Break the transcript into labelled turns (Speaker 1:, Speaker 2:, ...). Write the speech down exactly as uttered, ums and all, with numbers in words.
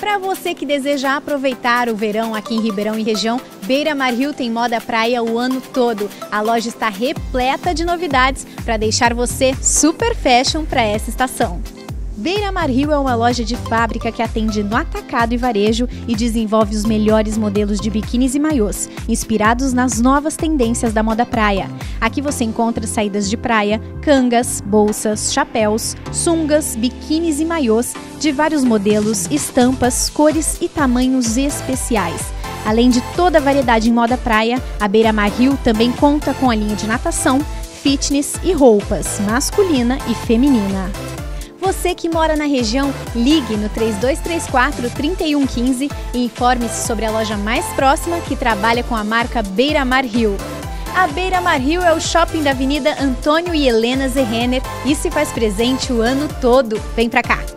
Speaker 1: Para você que deseja aproveitar o verão aqui em Ribeirão e região, Beira Mar Rio tem moda praia o ano todo. A loja está repleta de novidades para deixar você super fashion para essa estação. Beira Mar Rio é uma loja de fábrica que atende no atacado e varejo e desenvolve os melhores modelos de biquínis e maiôs, inspirados nas novas tendências da moda praia. Aqui você encontra saídas de praia, cangas, bolsas, chapéus, sungas, biquínis e maiôs de vários modelos, estampas, cores e tamanhos especiais. Além de toda a variedade em moda praia, a Beira Mar Rio também conta com a linha de natação, fitness e roupas, masculina e feminina. Você que mora na região, ligue no três dois três quatro, três um um cinco e informe-se sobre a loja mais próxima que trabalha com a marca Beira Mar Rio. A Beira Mar Rio é o shopping da Avenida Antônio e Helena Zerrenner e se faz presente o ano todo. Vem pra cá!